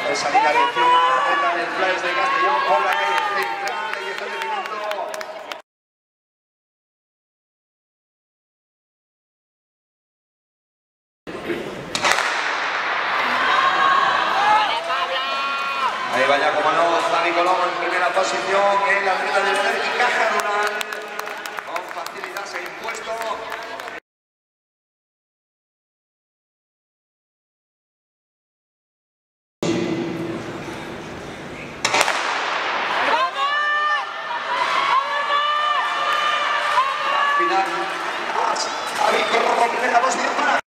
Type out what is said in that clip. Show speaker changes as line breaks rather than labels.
de salir a 21 en el flash de Castellón por la calle central y está terminando. Ahí vaya como no, Dani Colón en primera posición, el atleta del Celtic Caja Rural, con facilidad se ha impuesto. Final, Dani Colón en primera posición para